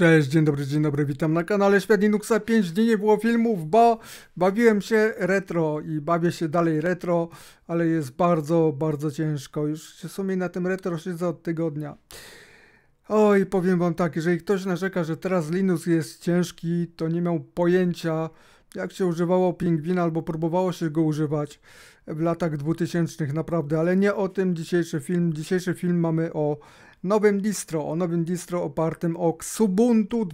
Cześć, dzień dobry, witam na kanale Świat Linuxa. 5 dni nie było filmów, bo bawiłem się retro i bawię się dalej retro, ale jest bardzo ciężko. Już w sumie na tym retro siedzę od tygodnia. Oj, powiem wam tak, jeżeli ktoś narzeka, że teraz Linux jest ciężki, to nie miał pojęcia, jak się używało pingwina albo próbowało się go używać w latach 2000 naprawdę, ale nie o tym dzisiejszy film. Dzisiejszy film mamy o nowym distro opartym o Xubuntu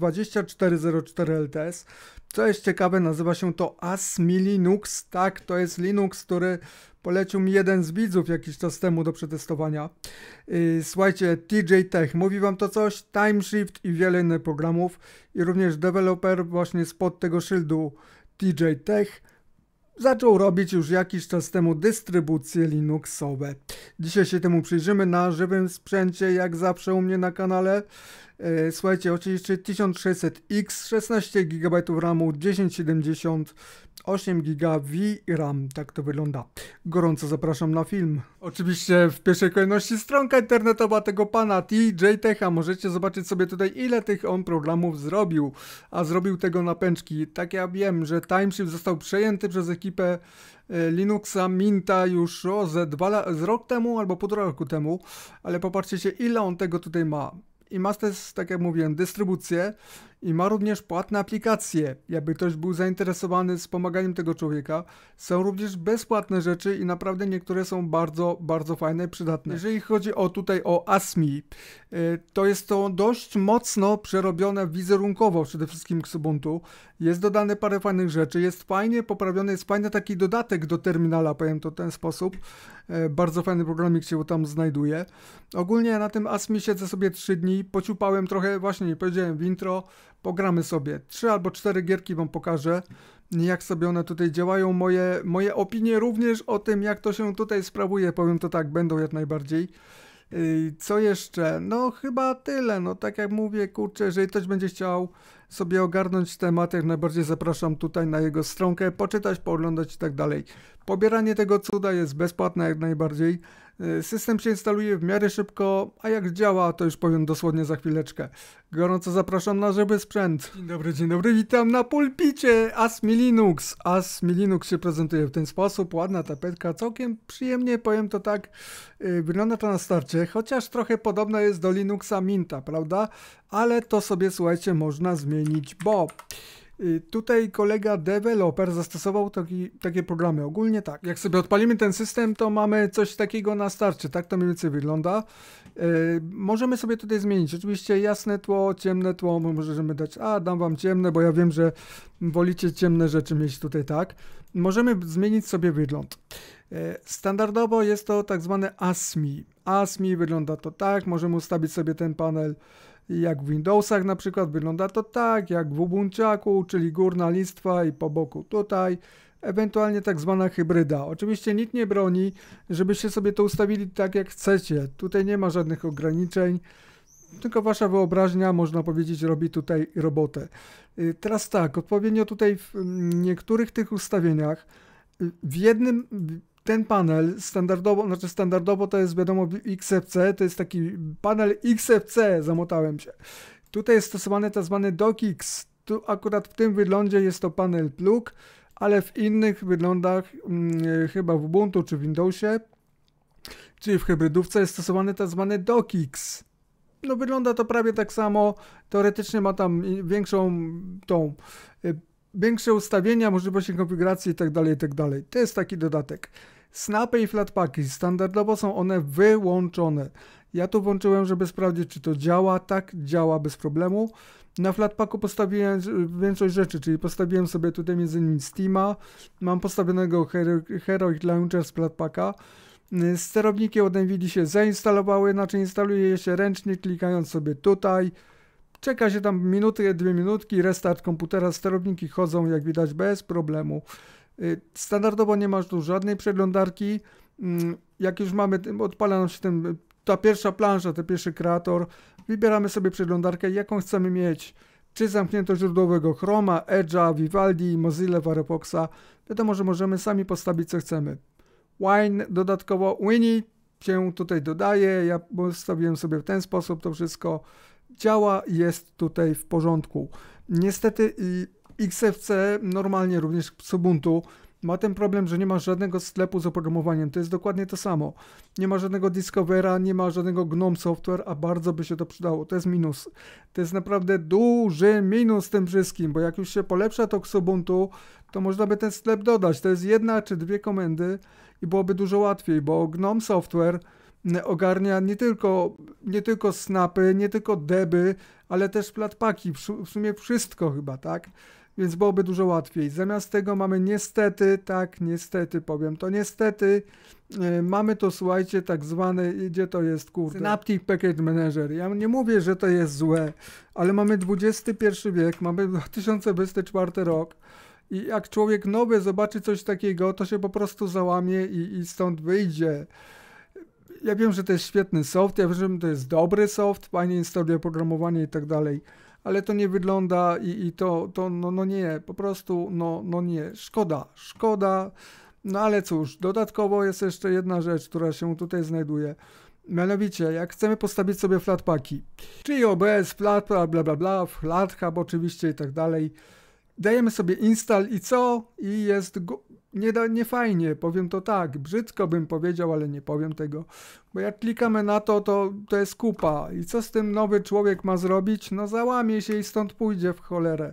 24.04 LTS. Co jest ciekawe, nazywa się to ASMI Linux. Tak, to jest Linux, który polecił mi jeden z widzów jakiś czas temu do przetestowania. Słuchajcie, TJ Tech, mówi wam to coś? Timeshift i wiele innych programów i również deweloper właśnie spod tego szyldu TJ Tech zaczął robić już jakiś czas temu dystrybucje Linuxowe. Dzisiaj się temu przyjrzymy na żywym sprzęcie, jak zawsze u mnie na kanale. Słuchajcie, oczywiście 1600X, 16 GB RAMu, 1070, 8 GB VRAM, tak to wygląda. Gorąco zapraszam na film. Oczywiście w pierwszej kolejności stronka internetowa tego pana TJ Techa. Możecie zobaczyć sobie tutaj, ile tych on programów zrobił, a zrobił tego na pęczki. Tak, ja wiem, że Timeshift został przejęty przez ekipę Linuxa Minta już z rok temu albo półtora roku temu, ale popatrzcie się, ile on tego tutaj ma. I ma też, tak jak mówiłem, dystrybucję i ma również płatne aplikacje. Jakby ktoś był zainteresowany wspomaganiem tego człowieka, są również bezpłatne rzeczy i naprawdę niektóre są bardzo fajne i przydatne. Jeżeli chodzi o ASMI, to jest to dość mocno przerobione wizerunkowo przede wszystkim Xubuntu. Jest dodane parę fajnych rzeczy, jest fajnie poprawiony, jest fajny taki dodatek do terminala, powiem to w ten sposób. Bardzo fajny programik się tam znajduje. Ogólnie na tym ASMI siedzę sobie 3 dni, pociupałem trochę, właśnie nie powiedziałem w intro, pogramy sobie. 3 albo 4 gierki wam pokażę, jak sobie one tutaj działają. Moje opinie również o tym, jak to się tutaj sprawuje, powiem to tak, będą jak najbardziej. Co jeszcze? No chyba tyle, no tak jak mówię, kurczę, jeżeli ktoś będzie chciał sobie ogarnąć temat, jak najbardziej zapraszam tutaj na jego stronkę, poczytać, pooglądać i tak dalej. Pobieranie tego cuda jest bezpłatne jak najbardziej. System się instaluje w miarę szybko, a jak działa, to już powiem dosłownie za chwileczkę. Gorąco zapraszam na żywy sprzęt. Dzień dobry, witam na pulpicie ASMI Linux. ASMI Linux się prezentuje w ten sposób, ładna tapetka, całkiem przyjemnie, powiem to tak, wygląda to na starcie, chociaż trochę podobna jest do Linuxa Minta, prawda? Ale to sobie, słuchajcie, można zmienić, bo tutaj kolega deweloper zastosował takie programy. Ogólnie tak, jak sobie odpalimy ten system, to mamy coś takiego na starcie. Tak to mniej więcej wygląda. Możemy sobie tutaj zmienić. Oczywiście jasne tło, ciemne tło. Możemy dać, dam wam ciemne, bo ja wiem, że wolicie ciemne rzeczy mieć tutaj, tak. Możemy zmienić sobie wygląd. Standardowo jest to tak zwane ASMI. ASMI wygląda to tak. Możemy ustawić sobie ten panel jak w Windowsach na przykład, wygląda to tak, jak w Ubunciaku, czyli górna listwa i po boku tutaj, ewentualnie tak zwana hybryda. Oczywiście nikt nie broni, żebyście sobie to ustawili tak jak chcecie, tutaj nie ma żadnych ograniczeń, tylko wasza wyobraźnia, można powiedzieć, robi tutaj robotę. Teraz tak, odpowiednio tutaj w niektórych tych ustawieniach, w jednym ten panel standardowo to jest, wiadomo, XFC, to jest taki panel XFC, zamotałem się. Tutaj jest stosowany tak zwany DocX. Tu akurat w tym wyglądzie jest to panel plug, ale w innych wyglądach, chyba w Ubuntu czy w Windowsie, czyli w hybrydówce jest stosowany tak zwany DocX. No wygląda to prawie tak samo, teoretycznie ma tam większe ustawienia, możliwości konfiguracji itd. To jest taki dodatek. Snapy i flatpaki, standardowo są one wyłączone. Ja tu włączyłem, żeby sprawdzić, czy to działa. Tak, działa bez problemu. Na flatpaku postawiłem większość rzeczy, czyli postawiłem sobie tutaj m.in. Steama. Mam postawionego Heroic Launcher z flatpaka. Sterowniki od NVIDII się zainstalowały, znaczy instaluje je się ręcznie, klikając sobie tutaj. Czeka się tam minutę, 2 minutki, restart komputera, sterowniki chodzą, jak widać, bez problemu. Standardowo nie masz tu żadnej przeglądarki. Jak już mamy, odpala nam się ta pierwsza plansza, ten pierwszy kreator. Wybieramy sobie przeglądarkę, jaką chcemy mieć. Czy zamknięto źródłowego Chroma, Edge'a, Vivaldi, Mozilla, Firefoxa. Wiadomo, że możemy sami postawić, co chcemy. Wine, dodatkowo Winnie się tutaj dodaje. Ja postawiłem sobie w ten sposób to wszystko. działa, jest tutaj w porządku. Niestety XFC, normalnie również Ubuntu, ma ten problem, że nie ma żadnego sklepu z oprogramowaniem. To jest dokładnie to samo. Nie ma żadnego Discovera, nie ma żadnego GNOME Software, a bardzo by się to przydało. To jest minus. To jest naprawdę duży minus z tym wszystkim, bo jak już się polepsza to Ubuntu, to można by ten sklep dodać. To jest 1 czy 2 komendy i byłoby dużo łatwiej, bo GNOME Software ogarnia nie tylko snapy, nie tylko deby, ale też flatpaki, w sumie wszystko chyba, tak? Więc byłoby dużo łatwiej. Zamiast tego mamy niestety, tak, niestety powiem to, niestety mamy to, słuchajcie, tak zwany, gdzie to jest, kurde, Synaptic Package Manager. Ja nie mówię, że to jest złe, ale mamy XXI wiek, mamy 2024 rok i jak człowiek nowy zobaczy coś takiego, to się po prostu załamie i stąd wyjdzie. Ja wiem, że to jest świetny soft, ja wiem, że to jest dobry soft, fajnie instaluje oprogramowanie i tak dalej, ale to nie wygląda i no nie, po prostu no nie, szkoda, no ale cóż, dodatkowo jest jeszcze jedna rzecz, która się tutaj znajduje, mianowicie jak chcemy postawić sobie flatpaki, czyli OBS, flat, bla, FlatHub oczywiście i tak dalej, dajemy sobie install i co? I jest nie fajnie, powiem to tak, brzydko bym powiedział, ale nie powiem tego, bo jak klikamy na to jest kupa i co z tym nowy człowiek ma zrobić? No załamie się i stąd pójdzie w cholerę.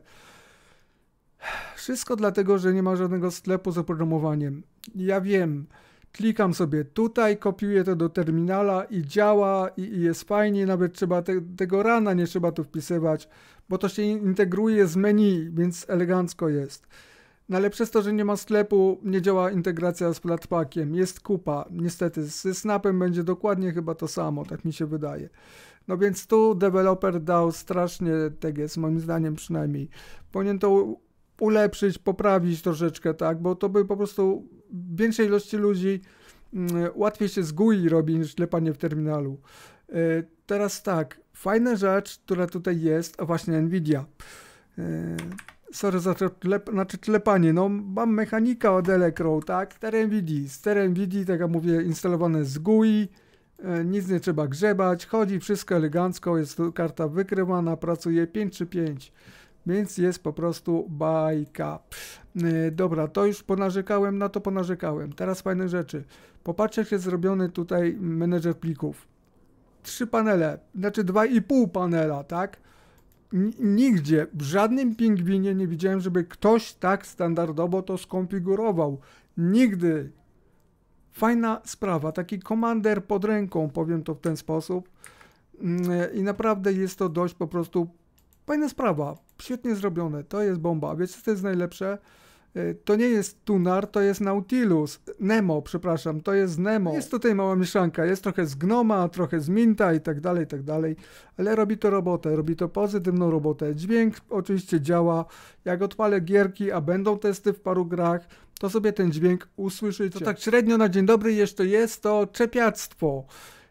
Wszystko dlatego, że nie ma żadnego sklepu z oprogramowaniem. Ja wiem, klikam sobie tutaj, kopiuję to do terminala i działa i jest fajnie, nawet trzeba tego rana nie trzeba tu wpisywać, bo to się integruje z menu, więc elegancko jest. No ale przez to, że nie ma sklepu, nie działa integracja z Flatpakiem, jest kupa. Niestety ze Snapem będzie dokładnie chyba to samo, tak mi się wydaje. No więc tu deweloper dał strasznie teges, moim zdaniem przynajmniej. Powinien to ulepszyć, poprawić troszeczkę, tak, bo to by po prostu większej ilości ludzi łatwiej się z GUI robi niż klepanie w terminalu. Teraz tak, fajna rzecz, która tutaj jest, a właśnie Nvidia. Sorry za klepanie, no mam mechanika od Electro, tak, ster NVIDII, tak jak mówię, instalowane z GUI, nic nie trzeba grzebać, chodzi wszystko elegancko, jest tu karta wykrywana, pracuje 5/5, więc jest po prostu bajka. Dobra, to już ponarzekałem, na to ponarzekałem, teraz fajne rzeczy. Popatrzcie, jak jest zrobiony tutaj menedżer plików. 3 panele, znaczy 2,5 panela, tak? Nigdzie, w żadnym pingwinie nie widziałem, żeby ktoś tak standardowo to skonfigurował. Nigdy. Fajna sprawa, taki komander pod ręką, powiem to w ten sposób. I naprawdę jest to dość po prostu fajna sprawa. Świetnie zrobione, to jest bomba. Wiecie, co jest najlepsze? To nie jest Tunar, to jest Nautilus. Nemo, przepraszam, to jest Nemo. Jest tutaj mała mieszanka, jest trochę z Gnoma, trochę z Minta i tak dalej, ale robi to robotę, robi to pozytywną robotę. Dźwięk oczywiście działa, jak odpalę gierki, a będą testy w paru grach, to sobie ten dźwięk usłyszycie. To tak średnio na dzień dobry jeszcze jest to czepiactwo.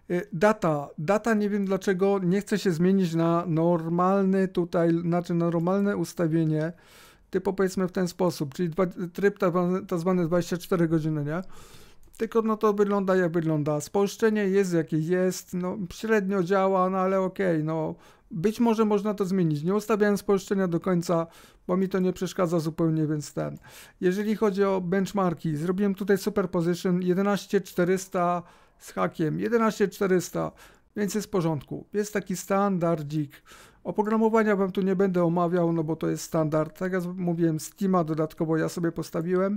Data nie wiem dlaczego nie chce się zmienić na normalny tutaj, znaczy normalne ustawienie, typu powiedzmy w ten sposób, czyli tryb tak zwany 24 godziny, nie? Tylko no to wygląda jak wygląda. Spolszczenie jest jakie jest, no średnio działa, no ale okej, no być może można to zmienić. Nie ustawiałem spolszczenia do końca, bo mi to nie przeszkadza zupełnie, więc ten. Jeżeli chodzi o benchmarki, zrobiłem tutaj superposition 11400 z hakiem, 11400, więc jest w porządku. Jest taki standardzik. Oprogramowania wam tu nie będę omawiał, no bo to jest standard. Tak jak mówiłem, Steama dodatkowo ja sobie postawiłem.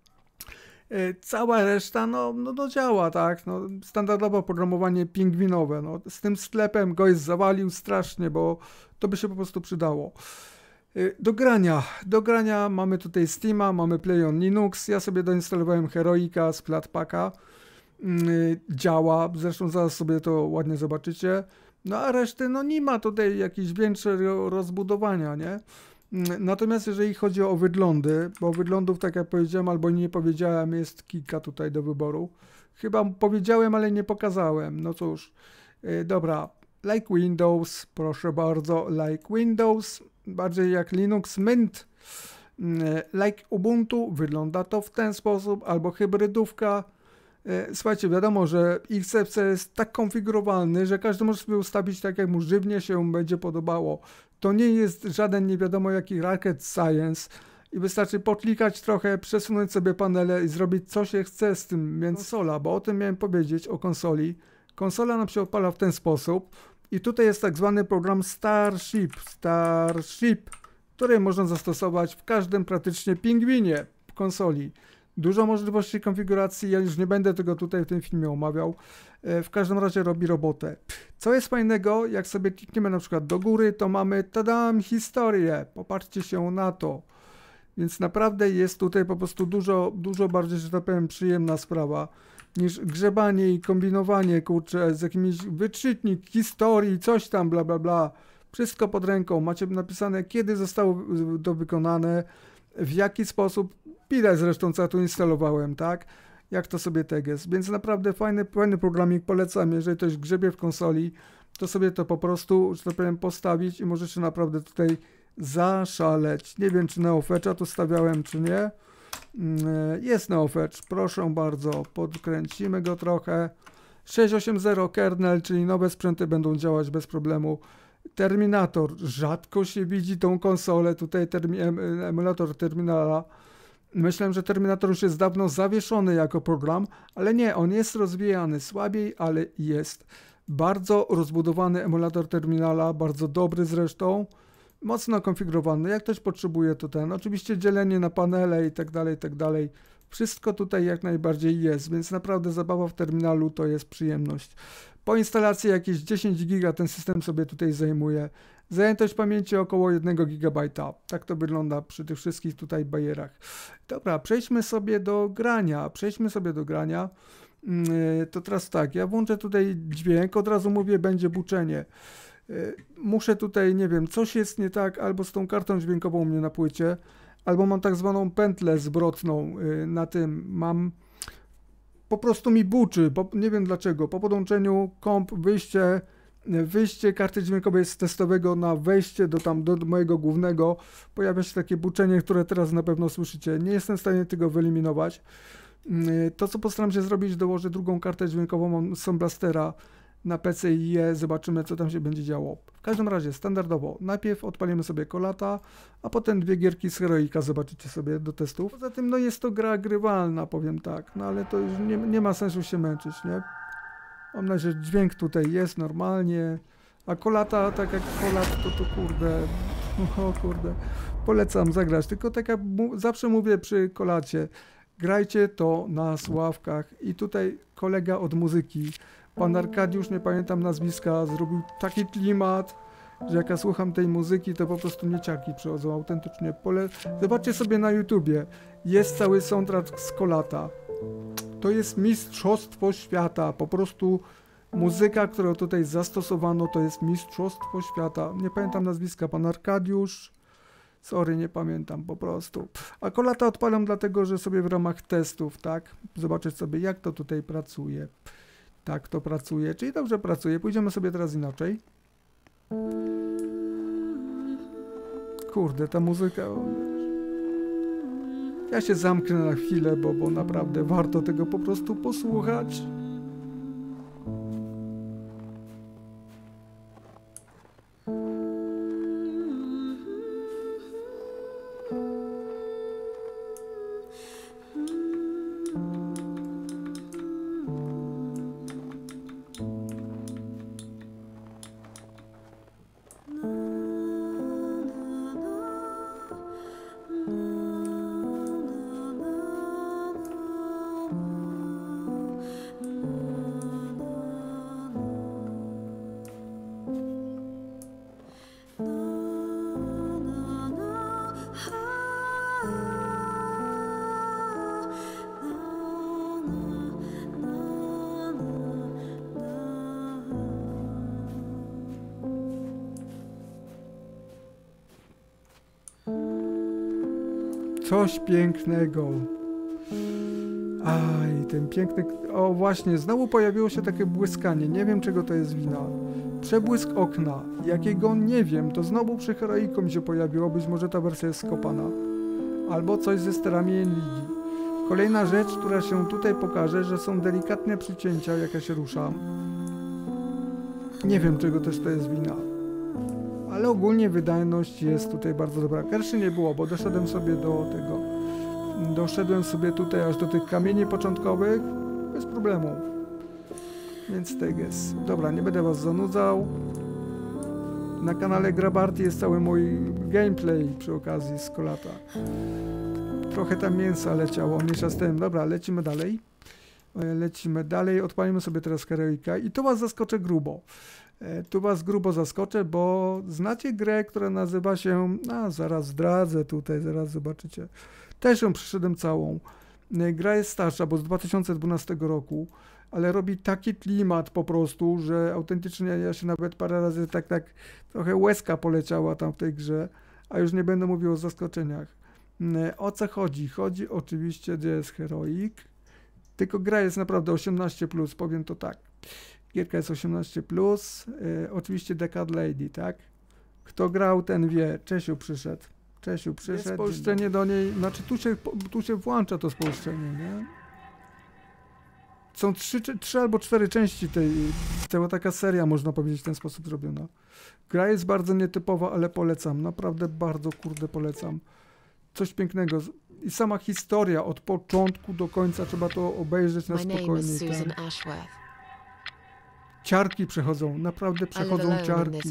Cała reszta no działa, tak, no, standardowe oprogramowanie pingwinowe, no, z tym sklepem goś zawalił strasznie, bo to by się po prostu przydało. Do grania mamy tutaj Steama, mamy Play on Linux, ja sobie doinstalowałem Heroika z Flatpaka, działa, zresztą zaraz sobie to ładnie zobaczycie, no a reszty no nie ma tutaj jakichś większego rozbudowania, nie? Natomiast jeżeli chodzi o wyglądy, bo wyglądów, tak jak powiedziałem, albo nie powiedziałem, jest kilka tutaj do wyboru. Chyba powiedziałem, ale nie pokazałem. No cóż, dobra. Like Windows, proszę bardzo, like Windows, bardziej jak Linux Mint. Like Ubuntu, wygląda to w ten sposób, albo hybrydówka. Słuchajcie, wiadomo, że XFCE jest tak konfigurowalny, że każdy może sobie ustawić tak, jak mu żywnie się będzie podobało. To nie jest żaden nie wiadomo jaki rocket science i wystarczy poklikać trochę, przesunąć sobie panele i zrobić co się chce z tym, więc konsola, bo o tym miałem powiedzieć, o konsoli. Konsola nam się odpala w ten sposób i tutaj jest tak zwany program Starship, który można zastosować w każdym praktycznie pingwinie w konsoli. Dużo możliwości konfiguracji, ja już nie będę tego tutaj w tym filmie omawiał. W każdym razie robi robotę. Co jest fajnego, jak sobie klikniemy na przykład do góry, to mamy, tadam, historię. Popatrzcie się na to. Więc naprawdę jest tutaj po prostu dużo bardziej, że tak powiem, przyjemna sprawa niż grzebanie i kombinowanie, kurczę, z jakimś wyczytnik historii, coś tam, bla bla bla. Wszystko pod ręką. Macie napisane, kiedy zostało to wykonane, w jaki sposób. Widać zresztą, co ja tu instalowałem, tak? Jak to sobie jest. Więc naprawdę fajny programik, polecam. Jeżeli ktoś grzebie w konsoli, to sobie to po prostu, że tak powiem, postawić i możecie naprawdę tutaj zaszaleć. Nie wiem, czy NeoFetcha tu stawiałem, czy nie. Jest NeoFetch, proszę bardzo, podkręcimy go trochę. 6.8.0 kernel, czyli nowe sprzęty będą działać bez problemu. Terminator, rzadko się widzi tą konsolę, tutaj emulator terminala. Myślałem, że Terminator już jest dawno zawieszony jako program, ale nie, on jest rozwijany, słabiej, ale jest. Bardzo rozbudowany emulator terminala, bardzo dobry zresztą, mocno konfigurowany. Jak ktoś potrzebuje, to oczywiście dzielenie na panele i tak dalej. Wszystko tutaj jak najbardziej jest, więc naprawdę zabawa w terminalu to jest przyjemność. Po instalacji jakieś 10 giga ten system sobie tutaj zajmuje. Zajętość pamięci około 1 GB. Tak to wygląda przy tych wszystkich tutaj bajerach. Dobra, przejdźmy sobie do grania. To teraz tak, ja włączę tutaj dźwięk, od razu mówię, będzie buczenie. Muszę tutaj, nie wiem, coś jest nie tak, albo z tą kartą dźwiękową u mnie na płycie, albo mam tak zwaną pętlę zwrotną na tym, po prostu mi buczy, nie wiem dlaczego, po podłączeniu komp, wyjście karty dźwiękowej z testowego na wejście do mojego głównego, pojawia się takie buczenie, które teraz na pewno słyszycie. Nie jestem w stanie tego wyeliminować. To, co postaram się zrobić, dołożę drugą kartę dźwiękową, mam Sound Blastera na PC i zobaczymy, co tam się będzie działo. W każdym razie, standardowo, najpierw odpalimy sobie Kolata, a potem 2 gierki z Heroika, zobaczycie sobie do testów. Poza tym, jest to gra grywalna, powiem tak, ale to już nie ma sensu się męczyć, nie? Mam nadzieję, że dźwięk tutaj jest normalnie, a Kolata, tak jak Kolat, to kurde, polecam zagrać, tylko tak jak zawsze mówię przy Kolacie, grajcie to na sławkach i tutaj kolega od muzyki, pan Arkadiusz, nie pamiętam nazwiska, zrobił taki klimat, że jak ja słucham tej muzyki, to po prostu mnie ciarki przychodzą autentycznie. Zobaczcie sobie na YouTubie, jest cały soundtrack z Kolata. To jest mistrzostwo świata, po prostu muzyka, którą tutaj zastosowano, to jest mistrzostwo świata. Nie pamiętam nazwiska, pan Arkadiusz, sorry, nie pamiętam po prostu. A Kolata odpalam dlatego, że sobie w ramach testów, tak, zobaczyć sobie jak to tutaj pracuje. Tak to pracuje, czyli dobrze pracuje. Pójdziemy sobie teraz inaczej. Kurde, ta muzyka... Ja się zamknę na chwilę, bo naprawdę warto tego po prostu posłuchać. Coś pięknego. Aj, ten piękny... O właśnie, znowu pojawiło się takie błyskanie. Nie wiem, czego to jest wina. Przebłysk okna. Jakiego nie wiem. To znowu przy Heroiku mi się pojawiło. Być może ta wersja jest skopana. Albo coś ze sterami Nvidia. W Kolejna rzecz, która się tutaj pokaże, że są delikatne przycięcia, jak ja się ruszam. Nie wiem, czego też to jest wina. Ale ogólnie wydajność jest tutaj bardzo dobra. Kerszy nie było, bo doszedłem sobie do tego. Doszedłem sobie tutaj aż do tych kamieni początkowych bez problemu. Więc tak jest. Dobra, nie będę was zanudzał. Na kanale Grabarty jest cały mój gameplay przy okazji z Kolata. Trochę tam mięsa leciało, mniejsza z tym. Dobra, lecimy dalej. Lecimy dalej, odpalimy sobie teraz heroika i tu was zaskoczę grubo. Tu was grubo zaskoczę, bo znacie grę, która nazywa się... zaraz zdradzę tutaj, zaraz zobaczycie. Też ją przeszedłem całą. Gra jest starsza, bo z 2012 roku, ale robi taki klimat po prostu, że autentycznie ja się nawet parę razy tak trochę łezka poleciała tam w tej grze, a już nie będę mówił o zaskoczeniach. O co chodzi? Chodzi oczywiście, gdzie jest Heroic, tylko gra jest naprawdę 18+, powiem to tak. Gierka jest 18+, oczywiście Decade Lady, tak? Kto grał, ten wie. Czesiu przyszedł. Jest spolszczenie do niej, znaczy tu się włącza to spolszczenie, nie? Są 3 albo 4 części cała taka seria, można powiedzieć, w ten sposób zrobiona. Gra jest bardzo nietypowa, ale polecam, naprawdę bardzo kurde polecam. Coś pięknego. I sama historia od początku do końca, trzeba to obejrzeć na spokojnie. Ciarki przechodzą, naprawdę przechodzą ciarki.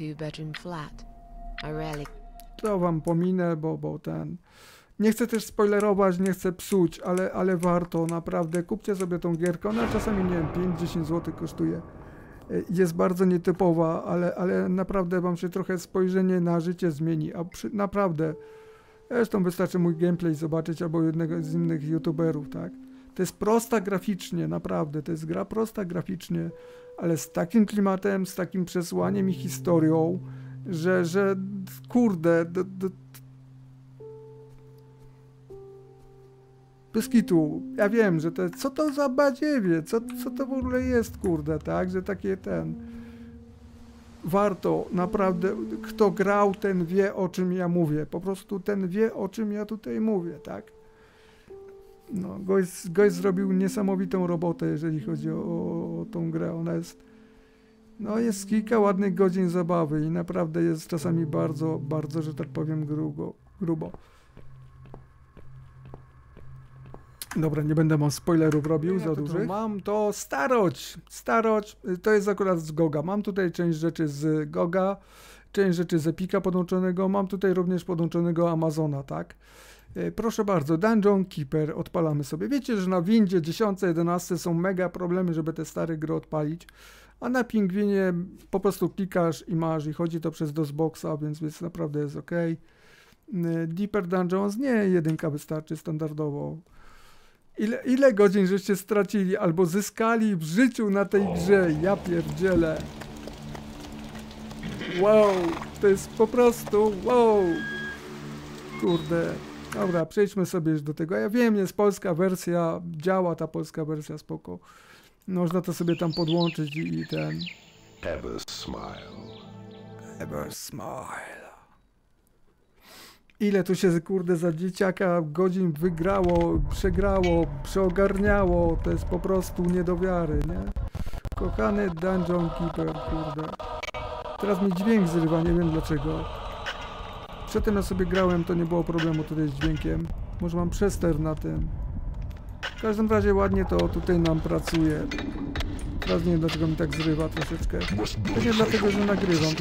To wam pominę, bo ten... Nie chcę też spoilerować, nie chcę psuć, ale warto, naprawdę. Kupcie sobie tą gierkę, ona czasami, nie wiem, 5-10 zł kosztuje. Jest bardzo nietypowa, ale naprawdę wam się trochę spojrzenie na życie zmieni, naprawdę. Zresztą wystarczy mój gameplay zobaczyć, albo jednego z innych youtuberów, tak. To jest prosta graficznie, naprawdę, to jest gra prosta graficznie, ale z takim klimatem, z takim przesłaniem i historią, że kurde, bez kitu, ja wiem, że to, co to za badziewie, co to w ogóle jest, kurde, tak, że takie warto, naprawdę, kto grał, ten wie, o czym ja mówię, po prostu ten wie, o czym ja tutaj mówię, tak. No, gość zrobił niesamowitą robotę, jeżeli chodzi o tą grę, ona jest, no jest kilka ładnych godzin zabawy i naprawdę jest czasami bardzo, bardzo, że tak powiem, grubo. Dobra, nie będę wam spoilerów robił za dużych. Mam to Staroć, to jest akurat z GOGa. Mam tutaj część rzeczy z GOGa, część rzeczy z Epika podłączonego, mam tutaj również podłączonego Amazona, tak? Proszę bardzo, Dungeon Keeper odpalamy sobie. Wiecie, że na Windzie 10, 11 są mega problemy, żeby te stare gry odpalić, a na Pingwinie po prostu klikasz i masz i chodzi to przez DOSBoxa, więc naprawdę jest ok. Deeper Dungeons, nie, 1 wystarczy standardowo. Ile godzin żeście stracili albo zyskali w życiu na tej grze? Ja pierdzielę. Wow, to jest po prostu wow. Kurde. Dobra, przejdźmy sobie już do tego. Ja wiem, jest polska wersja, działa ta polska wersja, spoko. Można to sobie tam podłączyć i ten... Ever smile. Ever smile. Ile tu się, kurde, za dzieciaka godzin wygrało, przegrało, przeogarniało, to jest po prostu nie do wiary, nie? Kochany Dungeon Keeper, kurde. Teraz mi dźwięk zrywa, nie wiem dlaczego. Przedtem ja sobie grałem, to nie było problemu tutaj z dźwiękiem. Może mam przester na tym. W każdym razie ładnie to tutaj nam pracuje. Teraz nie wiem dlaczego mi tak zrywa troszeczkę. Pewnie dlatego, że nagrywam.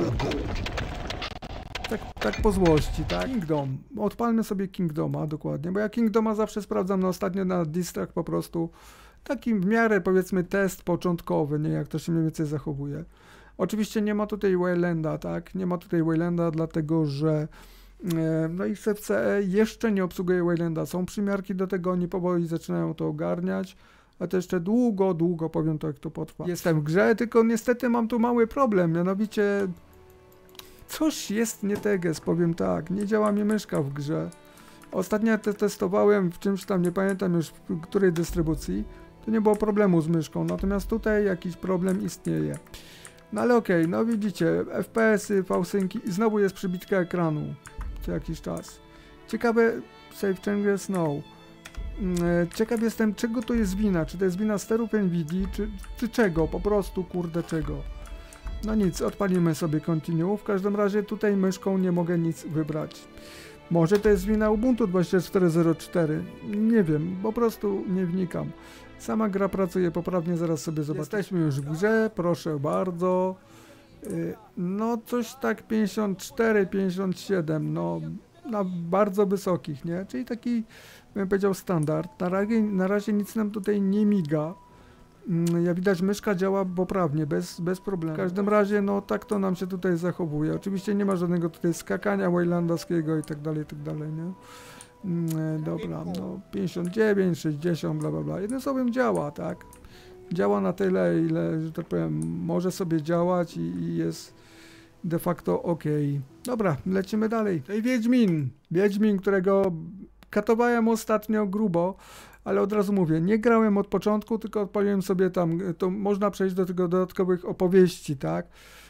Tak po złości, tak? Kingdom. Odpalmy sobie Kingdoma, dokładnie, bo ja Kingdoma zawsze sprawdzam ostatnio na distrach po prostu. Taki w miarę, powiedzmy, test początkowy, nie? Jak to się mniej więcej zachowuje. Oczywiście nie ma tutaj Waylanda, tak? Nie ma tutaj Waylanda, dlatego że no i CFCE jeszcze nie obsługuje Waylanda. Są przymiarki do tego, oni powoli zaczynają to ogarniać, a to jeszcze długo, powiem to, jak to potrwa. Jestem w grze, tylko niestety mam tu mały problem, mianowicie coś jest nie teges, powiem tak, nie działa mi myszka w grze. Ostatnio testowałem w czymś tam, nie pamiętam już w której dystrybucji, to nie było problemu z myszką, natomiast tutaj jakiś problem istnieje. No ale okej, no widzicie, FPS-y, V-synki i znowu jest przybitka ekranu co jakiś czas. Ciekawe, save changes, no. Ciekaw jestem, czego to jest wina. Czy to jest wina sterów NVIDII, czy czego? Po prostu, kurde, czego? No nic, odpalimy sobie continue. W każdym razie tutaj myszką nie mogę nic wybrać. Może to jest wina Ubuntu 24.04. Nie wiem, po prostu nie wnikam. Sama gra pracuje poprawnie, zaraz sobie zobaczę. Jesteśmy już w grze, proszę bardzo. No coś tak 54, 57, no na bardzo wysokich, nie? Czyli taki, bym powiedział, standard. Na razie nic nam tutaj nie miga. Jak widać, myszka działa poprawnie, bez problemu. W każdym razie, no tak to nam się tutaj zachowuje. Oczywiście nie ma żadnego tutaj skakania waylandowskiego i tak dalej, nie? Dobra, no 59, 60, bla bla bla. Jednym słowem działa, tak? Działa na tyle, ile, że tak powiem, może sobie działać i jest de facto ok. Dobra, lecimy dalej. No i Wiedźmin, którego katowałem ostatnio grubo, ale od razu mówię, nie grałem od początku, tylko odpaliłem sobie tam, to można przejść do tego dodatkowych opowieści, tak?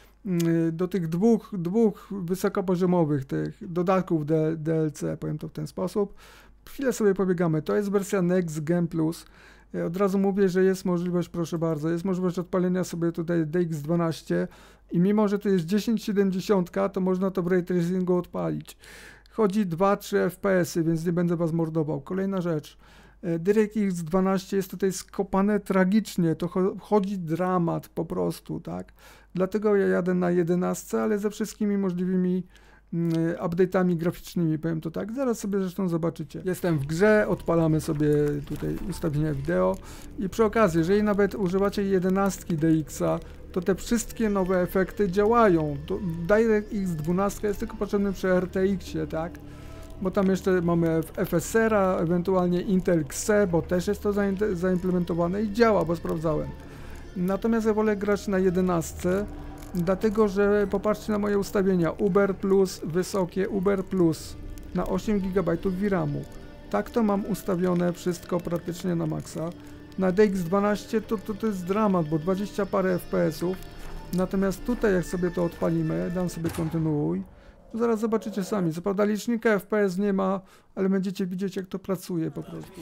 Do tych dwóch wysokopoziomowych tych dodatków DLC, powiem to w ten sposób. Chwilę sobie pobiegamy, to jest wersja Next Gen Plus. Od razu mówię, że jest możliwość, proszę bardzo, jest możliwość odpalenia sobie tutaj DX12 i mimo, że to jest 1070, to można to w Ray Tracingu odpalić. Chodzi 2-3 FPS-y, więc nie będę was mordował. Kolejna rzecz. DirectX 12 jest tutaj skopane tragicznie, to chodzi dramat po prostu, tak? Dlatego ja jadę na 11, ale ze wszystkimi możliwymi update'ami graficznymi, powiem to tak. Zaraz sobie zresztą zobaczycie. Jestem w grze, odpalamy sobie tutaj ustawienia wideo i przy okazji, jeżeli nawet używacie 11 DX-a, to te wszystkie nowe efekty działają. DirectX 12 jest tylko potrzebny przy RTX-ie, tak? Bo tam jeszcze mamy FSR-a, ewentualnie Intel Xe, bo też jest to zaimplementowane i działa, bo sprawdzałem. Natomiast ja wolę grać na 11, dlatego że popatrzcie na moje ustawienia. Uber Plus, wysokie Uber Plus na 8 GB VRAM-u. Tak to mam ustawione wszystko praktycznie na maksa. Na DX12 to jest dramat, bo 20 parę FPS-ów. Natomiast tutaj jak sobie to odpalimy, dam sobie kontynuuj. Zaraz zobaczycie sami. Co prawda licznika FPS nie ma, ale będziecie widzieć, jak to pracuje po prostu.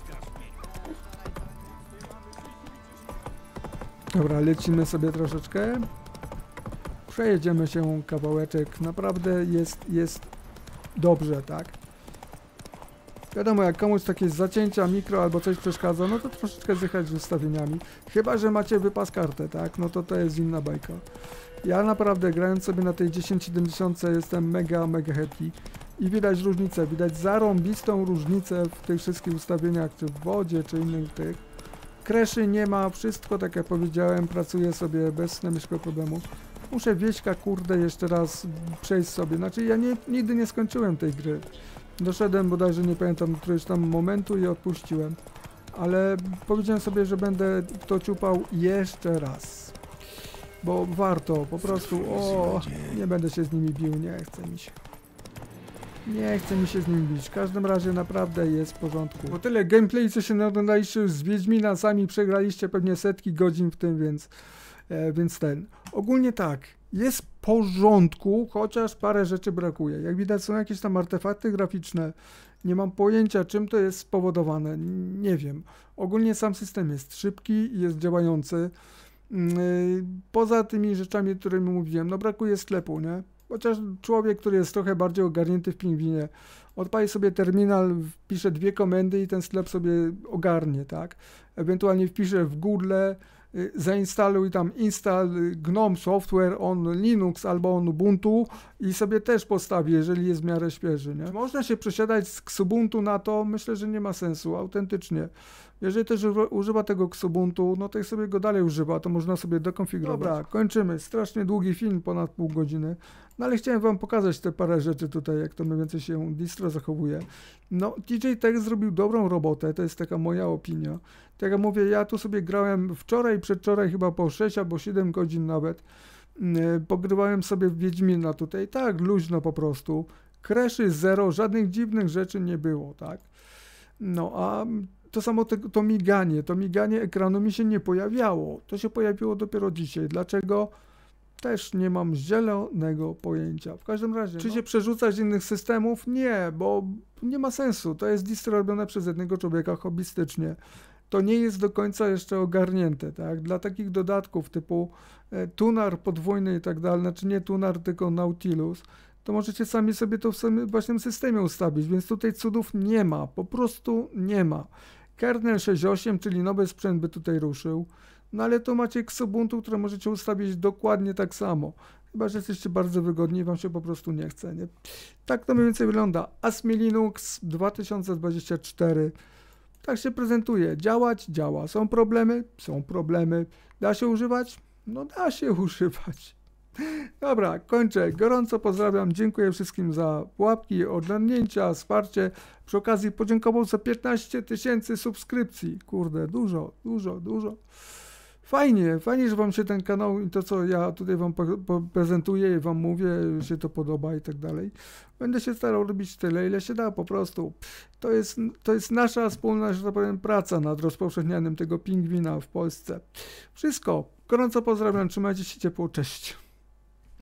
Dobra, lecimy sobie troszeczkę. Przejedziemy się kawałeczek. Naprawdę jest dobrze, tak? Wiadomo, jak komuś takie zacięcia mikro albo coś przeszkadza, no to troszeczkę zjechać z ustawieniami. Chyba że macie wypas kartę, tak? No to jest inna bajka. Ja naprawdę grając sobie na tej 1070 jestem mega happy i widać różnicę, widać zarąbistą różnicę w tych wszystkich ustawieniach, czy w wodzie, czy innych tych. Crashy nie ma, wszystko tak jak powiedziałem, pracuję sobie bez najmniejszego problemu. Muszę wieśka, kurde, jeszcze raz przejść sobie, znaczy ja nigdy nie skończyłem tej gry. Doszedłem bodajże, nie pamiętam, któregoś tam momentu i odpuściłem. Ale powiedziałem sobie, że będę to ciupał jeszcze raz. Bo warto, po prostu, nie będę się z nimi bił, nie chce mi się. Nie chce mi się z nimi bić, w każdym razie naprawdę jest w porządku. Bo tyle gameplay, co się oglądaliście już z Wiedźmina, sami przegraliście pewnie setki godzin w tym, więc ogólnie tak, jest w porządku, chociaż parę rzeczy brakuje. Jak widać są jakieś tam artefakty graficzne, nie mam pojęcia czym to jest spowodowane, nie wiem. Ogólnie sam system jest szybki i jest działający. Poza tymi rzeczami, którymi mówiłem, no brakuje sklepu, nie? Chociaż człowiek, który jest trochę bardziej ogarnięty w Pingwinie, odpali sobie terminal, wpisze 2 komendy i ten sklep sobie ogarnie, tak? Ewentualnie wpisze w Google, zainstaluj tam install GNOME Software on Linux albo on Ubuntu i sobie też postawi, jeżeli jest w miarę świeży, nie? Można się przesiadać z Xubuntu na to? Myślę, że nie ma sensu, autentycznie. Jeżeli też używa tego Xubuntu, no to jak sobie go dalej używa, to można sobie dekonfigurować. Dobra, kończymy. Strasznie długi film, ponad pół godziny. No ale chciałem wam pokazać te parę rzeczy tutaj, jak to mniej więcej się distro zachowuje. No, DJ Tech zrobił dobrą robotę, to jest taka moja opinia. Tak jak mówię, ja tu sobie grałem wczoraj, przedwczoraj chyba po 6 albo 7 godzin nawet. Pogrywałem sobie w Wiedźmina tutaj, tak, luźno po prostu. Crashy zero, żadnych dziwnych rzeczy nie było, tak. No, a to samo to miganie ekranu mi się nie pojawiało. To się pojawiło dopiero dzisiaj. Dlaczego? Też nie mam zielonego pojęcia. W każdym razie, czy się przerzucać z innych systemów? Nie, bo nie ma sensu. To jest distro robione przez jednego człowieka hobbystycznie. To nie jest do końca jeszcze ogarnięte, tak? Dla takich dodatków typu tunar podwójny i tak dalej, znaczy nie tunar, tylko Nautilus, to możecie sami sobie to w swoim własnym systemie ustawić, więc tutaj cudów nie ma, po prostu nie ma. Kernel 6.8, czyli nowy sprzęt by tutaj ruszył, no ale tu macie Xubuntu, które możecie ustawić dokładnie tak samo. Chyba że jesteście bardzo wygodni i wam się po prostu nie chce, nie? Tak to mniej więcej wygląda. ASMI Linux 2024. Tak się prezentuje. Działać? Działa. Są problemy? Są problemy. Da się używać? No da się używać. Dobra, kończę. Gorąco pozdrawiam. Dziękuję wszystkim za łapki, oglądnięcia, wsparcie. Przy okazji podziękował za 15 000 subskrypcji. Kurde, dużo. Fajnie, że wam się ten kanał i to, co ja tutaj wam prezentuję i wam mówię, się to podoba i tak dalej. Będę się starał robić tyle, ile się da po prostu. To jest nasza wspólna, że tak powiem, praca nad rozpowszechnianiem tego pingwina w Polsce. Wszystko. Gorąco pozdrawiam, trzymajcie się ciepło, cześć.